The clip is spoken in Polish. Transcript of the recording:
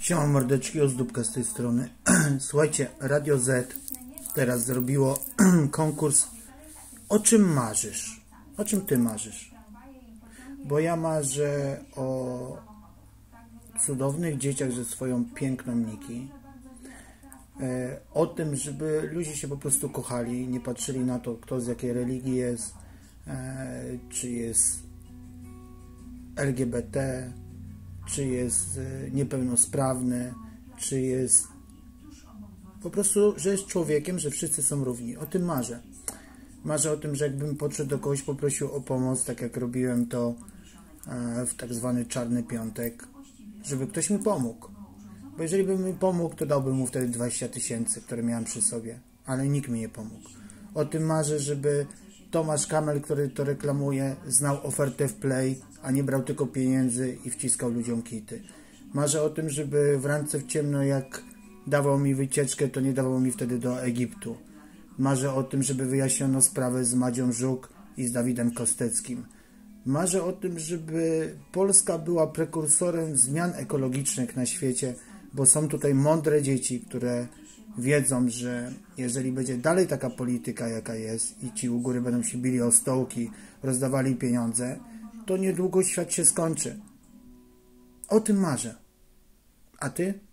Siema mordeczki, Ozdóbka z tej strony. Słuchajcie, Radio Z teraz zrobiło konkurs O czym marzysz? O czym ty marzysz? Bo ja marzę o cudownych dzieciach ze swoją piękną Niki. O tym, żeby ludzie się po prostu kochali, nie patrzyli na to, kto z jakiej religii jest, czy jest LGBT, czy jest niepełnosprawny, czy jest po prostu, że jest człowiekiem, że wszyscy są równi. O tym marzę. Marzę o tym, że jakbym podszedł do kogoś, poprosił o pomoc, tak jak robiłem to w tak zwany Czarny Piątek, żeby ktoś mi pomógł. Bo jeżeli by mi pomógł, to dałbym mu wtedy 20 000, które miałem przy sobie. Ale nikt mi nie pomógł. O tym marzę, żeby Tomasz Kamel, który to reklamuje, znał ofertę w Play, a nie brał tylko pieniędzy i wciskał ludziom kity. Marzę o tym, żeby w Randce w ciemno, jak dawał mi wycieczkę, to nie dawał mi wtedy do Egiptu. Marzę o tym, żeby wyjaśniono sprawę z Madzią Żuk i z Dawidem Kosteckim. Marzę o tym, żeby Polska była prekursorem zmian ekologicznych na świecie, bo są tutaj mądre dzieci, które wiedzą, że jeżeli będzie dalej taka polityka, jaka jest i ci u góry będą się bili o stołki, rozdawali pieniądze, to niedługo świat się skończy. O tym marzę. A ty?